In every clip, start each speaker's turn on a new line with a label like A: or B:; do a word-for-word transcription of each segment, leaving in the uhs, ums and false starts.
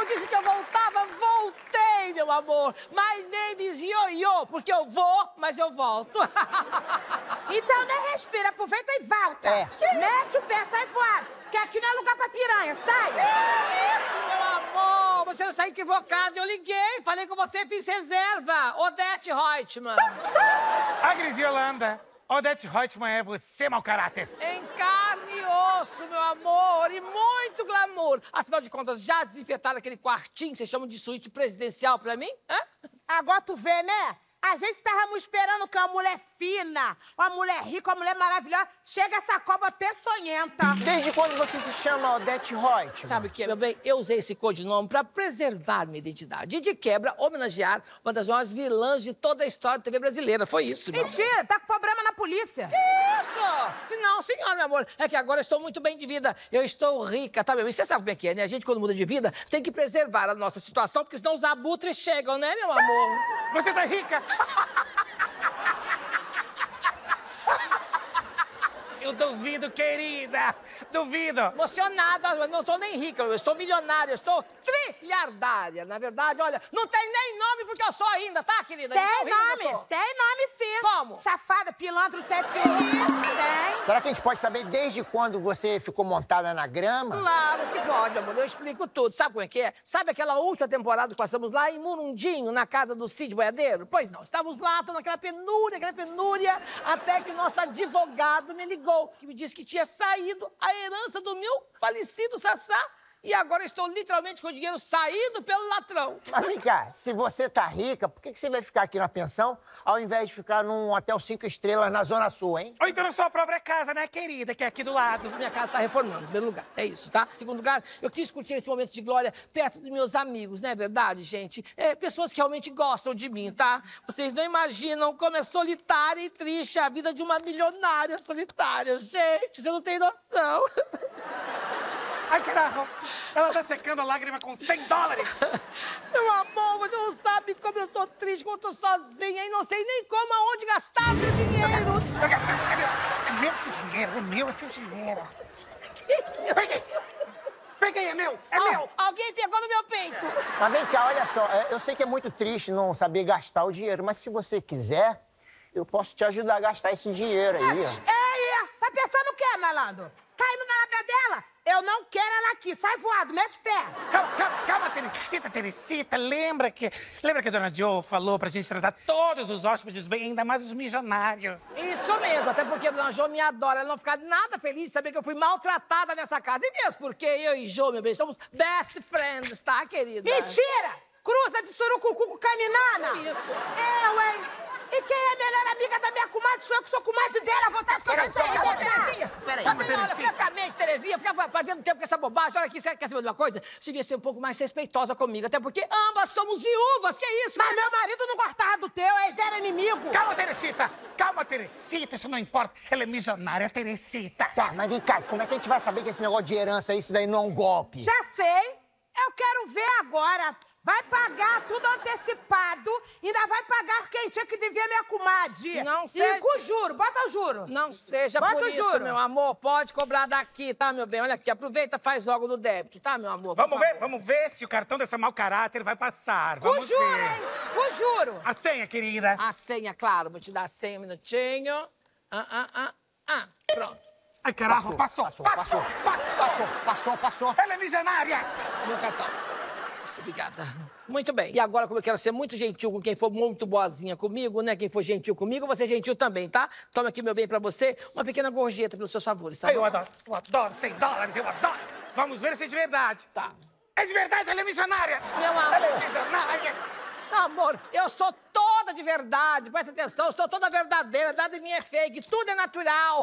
A: disse que eu voltava, voltei, meu amor. My name is Yo-Yo, porque eu vou, mas eu volto.
B: Então, né, respira, aproveita e volta.
C: É.
B: Mete o pé, sai voado, que aqui não é lugar pra piranha, sai.
A: Que isso, meu amor? Você está equivocado. Eu liguei, falei com você, fiz reserva. Odete Reutemann.
D: A Grisiolanda, Odete Reutemann é você, mau caráter.
A: Em carne e osso, meu amor, e muito glamour. Afinal de contas, já desinfetaram aquele quartinho que vocês chamam de suíte presidencial pra mim? Hã?
B: Agora tu vê, né? A gente tava esperando que uma mulher fina, uma mulher rica, uma mulher maravilhosa, chega essa cobra peçonhenta.
C: Desde quando você se chama Odete Reutemann?
A: Sabe o que, meu bem? Eu usei esse codinome pra preservar minha identidade. E de quebra, homenagear uma das maiores vilãs de toda a história da T V brasileira. Foi isso, meu amor.
B: Mentira, tá com problema na polícia.
A: Que isso? Se não, senhora, meu amor, é que agora eu estou muito bem de vida. Eu estou rica, tá, meu bem? Você sabe como é que é, né? A gente, quando muda de vida, tem que preservar a nossa situação, porque senão os abutres chegam, né, meu amor?
D: Você tá rica? Eu duvido, querida. Duvido.
A: Emocionada, eu não estou nem rica, eu estou milionária, eu estou trilhardária. Na verdade, olha, não tem nem nome porque eu sou ainda, tá, querida? De tão
B: Tem
A: rica que eu
B: nome,
A: tô.
B: tem nome sim.
A: Como?
B: Safada, pilantro, sete um. Tem.
C: Será que a gente pode saber desde quando você ficou montada na grama?
A: Claro que pode, amor. Eu explico tudo. Sabe como é que é? Sabe aquela última temporada que passamos lá em Murundinho, na casa do Cid Boiadeiro? Pois não, estávamos lá, tô naquela penúria, aquela penúria, até que nosso advogado me ligou, que me disse que tinha saído a herança do meu falecido Sassá. E agora estou literalmente com o dinheiro saído pelo latrão.
C: Mas vem cá, se você tá rica, por que que você vai ficar aqui na pensão ao invés de ficar num hotel cinco estrelas na Zona Sul, hein?
D: Ou então na sua própria casa, né, querida, que é aqui do lado.
A: Minha casa está reformando, em primeiro lugar. É isso, tá? Segundo lugar, eu quis curtir esse momento de glória perto dos meus amigos, não é verdade, gente? É, pessoas que realmente gostam de mim, tá? Vocês não imaginam como é solitária e triste a vida de uma milionária solitária. Gente, você não tem noção.
D: Ai, caraca, ela tá secando a lágrima com cem dólares.
A: Meu amor, você não sabe como eu tô triste, como eu tô sozinha e não sei nem como, aonde gastar meu dinheiro.
D: É meu esse dinheiro, é meu esse dinheiro. Peguei, peguei, é meu, é
A: Al-
D: meu.
A: Alguém pegou no meu peito.
C: Mas vem cá, olha só, é, eu sei que é muito triste não saber gastar o dinheiro, mas se você quiser, eu posso te ajudar a gastar esse dinheiro aí, ó.
B: Ei, tá pensando o quê, malandro? Caindo na lábia dela? Eu não quero ela aqui, sai voado, mete o pé.
D: Calma, calma, calma, Teresita, Teresita, lembra que... Lembra que a dona Jo falou pra gente tratar todos os hóspedes bem, ainda mais os milionários?
A: Isso mesmo, até porque a dona Jo me adora. Ela não fica nada feliz de saber que eu fui maltratada nessa casa. E mesmo porque eu e Jo, meu bem, somos best friends, tá, querida?
B: Mentira! Cruza de surucucu com caninana.
A: Isso.
B: Eu, hein? E quem é a melhor amiga da minha comadre? Sou eu que sou comadre dela, à vontade que eu não tenho.
A: Calma, Terezinha. Peraí.
D: Calma,
A: Olha,
D: Terezinha.
A: francamente, Terezinha, fica perdendo tempo com essa bobagem. Olha aqui, você quer saber de uma coisa? Você devia ser um pouco mais respeitosa comigo, até porque ambas somos viúvas, que isso?
B: Mas meu marido não gostava do teu, eles eram inimigo.
D: Calma, Teresita, calma, Teresita, isso não importa. Ela é milionária, Teresita.
C: Tá, mas vem cá, como é que a gente vai saber que esse negócio de herança, isso daí não é um golpe?
B: Já sei, eu quero ver agora. Vai pagar tudo antecipado, ainda vai pagar quem tinha que devia minha comadre.
A: Não
B: E
A: sei.
B: com juro, bota o juro.
A: Não seja
B: Bota
A: por
B: o
A: isso,
B: juro.
A: meu amor. Pode cobrar daqui, tá, meu bem? Olha aqui, aproveita, faz logo do débito, tá, meu amor? Por
D: Vamos ver,
A: favor.
D: vamos ver se o cartão dessa mau caráter vai passar.
B: Com
D: Vamos
B: juro,
D: ver.
B: hein? Com juro.
D: A senha, querida.
A: A senha, claro. Vou te dar a senha um minutinho. Ah, ah, ah, ah. Pronto.
D: Ai, caraca, passou,
C: Passou,
D: passou,
C: passou,
D: passou.
C: passou, passou, passou.
D: Ela é milionária.
A: Meu cartão. Isso, obrigada. Muito bem. E agora, como eu quero ser muito gentil com quem for muito boazinha comigo, né? Quem for gentil comigo, eu vou ser gentil também, tá? Toma aqui, meu bem, pra você, uma pequena gorjeta pelos seus favores, tá
D: Ai, eu
A: bom?
D: adoro, eu adoro cem dólares, eu adoro. Vamos ver se é de verdade.
A: Tá.
D: É de verdade, ela é missionária.
A: Meu amor.
D: Ela é missionária.
A: Amor, eu sou toda de verdade, presta atenção, eu sou toda verdadeira, nada de mim é fake, tudo é natural.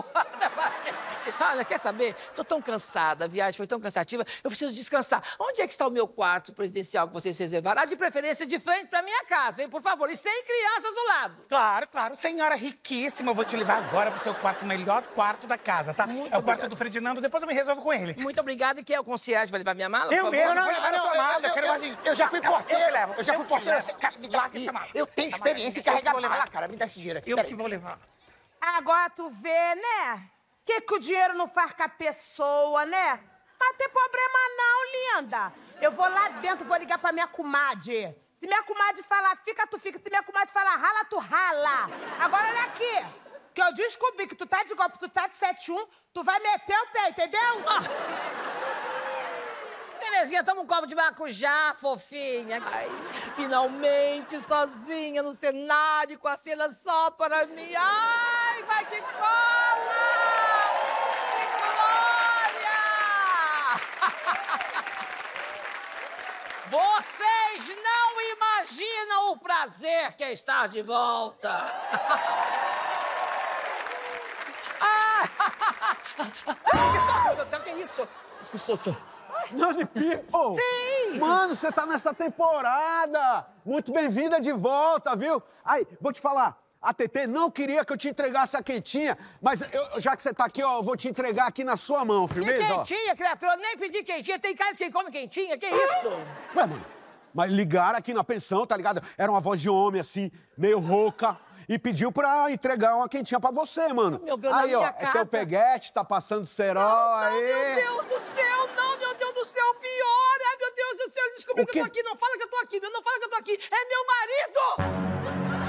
A: Olha, quer saber? Tô tão cansada, a viagem foi tão cansativa, eu preciso descansar. Onde é que está o meu quarto presidencial que vocês reservaram? Ah, de preferência de frente pra minha casa, hein, por favor, e sem crianças do lado.
D: Claro, claro. Senhora riquíssima, eu vou te levar agora pro seu quarto, o melhor quarto da casa, tá?
A: Muito
D: é o quarto
A: obrigado.
D: do Ferdinando, depois eu me resolvo com ele.
A: Muito obrigada, e quem é o concierge? Vai levar minha mala,
D: Eu
A: por favor?
D: mesmo,
C: Não,
D: vou
C: não,
D: levar
C: não,
D: a sua
C: eu-
D: mala,
C: eu-
D: eu quero
C: eu-
D: mais de-
C: eu já fui
D: Não,
C: porteiro,
D: Eu te levo,
C: eu já fui
D: te
C: porteiro,
D: levo.
C: cara, me dá aqui.
D: Essa mala.
C: Eu tenho
D: Essa
C: experiência em
D: mala, eu que
C: carregar
D: vou levar.
C: mala, cara. Me dá esse dinheiro aqui.
D: Eu
C: peraí.
D: que vou levar.
B: Agora tu vê, né? Que que o dinheiro não faz com a pessoa, né? Mas tem problema não, linda. Eu vou lá dentro, vou ligar pra minha comadre. Se minha comadre falar fica, tu fica. Se minha comadre falar rala, tu rala. Agora olha aqui. Que eu descobri que tu tá de golpe, tu tá de sete um, tu vai meter o pé, entendeu? Ah.
A: Terezinha, toma um copo de maracujá, fofinha. Ai, finalmente sozinha no cenário, com a cena só para mim. Ai, vai que cola! Que glória! Vocês não imaginam o prazer que é estar de volta. Ai, que susto, meu Deus do céu, que isso? Que susto.
E: Nani People!
A: Sim!
E: Mano, você tá nessa temporada! Muito bem-vinda de volta, viu? Ai, vou te falar, a T T não queria que eu te entregasse a quentinha, mas eu, já que você tá aqui, ó, eu vou te entregar aqui na sua mão, firmeza?
A: Que quentinha, criatura? Eu nem pedi quentinha, tem cara de quem come quentinha, que isso?
E: Ué, mano, mas ligaram aqui na pensão, tá ligado? Era uma voz de homem, assim, meio rouca. E pediu pra entregar uma quentinha pra você, mano.
A: Meu Deus,
E: aí,
A: na
E: ó,
A: minha
E: é
A: casa.
E: teu peguete, tá passando cerol,
A: Não,
E: aí.
A: meu Deus do céu, não, meu Deus do céu, pior. Ai, meu Deus do céu, descobri
E: O
A: que
E: quê?
A: eu tô aqui. Não fala que eu tô aqui, meu, não fala que eu tô aqui. É meu marido!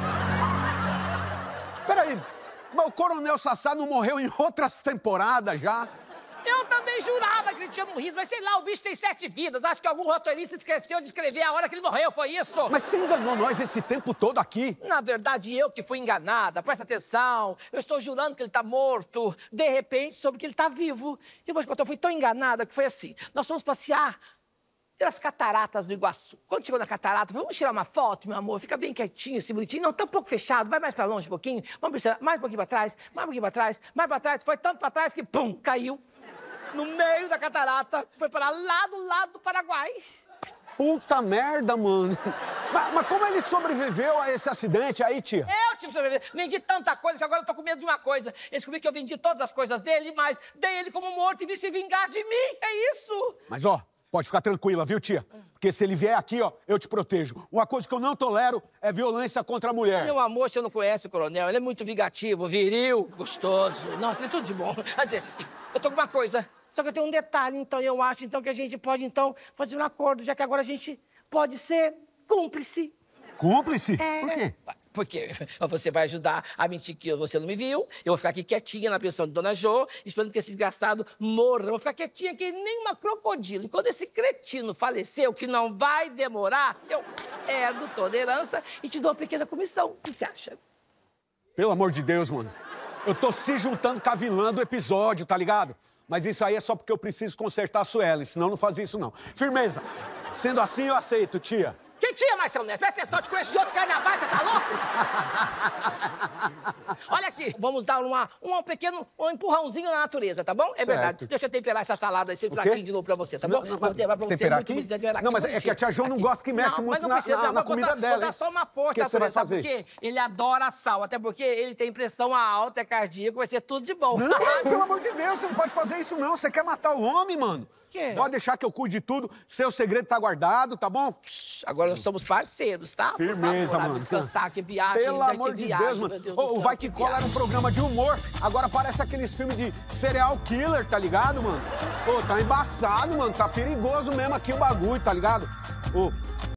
E: Peraí, mas o Coronel Sassá não morreu em outras temporadas já?
A: Eu também jurava que ele tinha morrido, mas sei lá, o bicho tem sete vidas. Acho que algum roteirista esqueceu de escrever a hora que ele morreu, foi isso?
E: Mas você enganou nós esse tempo todo aqui?
A: Na verdade, eu que fui enganada. Presta atenção. Eu estou jurando que ele tá morto. De repente, soube que ele tá vivo. E eu vou te contar, eu fui tão enganada que foi assim. Nós fomos passear pelas cataratas do Iguaçu. Quando chegou na catarata, eu falei, vamos tirar uma foto, meu amor. Fica bem quietinho, assim, bonitinho. Não, tá um pouco fechado. Vai mais pra longe um pouquinho. Vamos precisar mais um pouquinho pra trás, mais um pouquinho pra trás, mais pra trás. Foi tanto pra trás que, pum, caiu. No meio da catarata, foi para lá do lado do Paraguai.
E: Puta merda, mano. Mas, mas como ele sobreviveu a esse acidente aí, tia?
A: Eu tive que sobreviver. Vendi tanta coisa que agora eu tô com medo de uma coisa. Eu descobri que eu vendi todas as coisas dele, mas dei ele como morto e vi se vingar de mim. É isso.
E: Mas, ó, pode ficar tranquila, viu, tia? Porque se ele vier aqui, ó, eu te protejo. Uma coisa que eu não tolero é violência contra a mulher.
A: Meu amor, você não conhece o coronel. Ele é muito vingativo, viril, gostoso. Nossa, ele é tudo de bom. Quer dizer, eu tô com uma coisa. Só que eu tenho um detalhe, então, eu acho então, que a gente pode, então, fazer um acordo, já que agora a gente pode ser cúmplice.
E: Cúmplice?
A: É.
E: Por quê?
A: Porque você vai ajudar a mentir que você não me viu, eu vou ficar aqui quietinha na pensão de Dona Jo, esperando que esse desgraçado morra. Eu vou ficar quietinha que nem uma crocodilo. E quando esse cretino faleceu, que não vai demorar, eu herdo toda a herança e te dou uma pequena comissão. O que você acha?
E: Pelo amor de Deus, mano. Eu tô se juntando com a vilã do episódio, tá ligado? Mas isso aí é só porque eu preciso consertar a Suelen, senão não fazia isso, não. Firmeza. Sendo assim, eu aceito, tia.
A: Que tia, Marcelo Neves? Vai ser só te conheço de outros carnavais, você tá louco? Olha aqui, vamos dar uma, um pequeno um empurrãozinho na natureza, tá bom? É
E: Certo.
A: verdade. Deixa eu temperar essa salada, esse pratinho de novo pra você, tá bom?
E: Não, não,
A: Vou levar pra você.
E: temperar
A: muito
E: aqui?
A: bonito, temperar
E: Não,
A: aqui,
E: mas é que a tia Jo não
A: bonitinho.
E: gosta que mexe
A: Não,
E: muito
A: mas não
E: na-
A: precisa,
E: na-
A: vou
E: na
A: botar-
E: comida dela,
A: Vou dar
E: hein?
A: só uma força,
E: O que que você vai
A: sabe
E: fazer?
A: por quê? Ele adora sal, até porque ele tem pressão alta, é cardíaco, vai ser tudo de bom.
E: Não, pelo amor de Deus, você não pode fazer isso, não. Você quer matar o homem, mano.
A: Quê?
E: Pode deixar que eu cuide de tudo. Seu segredo tá guardado, tá bom?
A: Agora nós somos parceiros, tá? Por
E: Firmeza,
A: favor,
E: mano.
A: Descansar, que viagem.
E: Pelo
A: vai
E: amor
A: ter
E: de
A: viagem,
E: Deus, mano.
A: meu Deus
E: Ô,
A: do
E: o
A: céu,
E: Vai
A: que
E: Que Cola era um programa de humor. Agora parece aqueles filmes de serial killer, tá ligado, mano? Ô, tá embaçado, mano. Tá perigoso mesmo aqui o bagulho, tá ligado? Ô,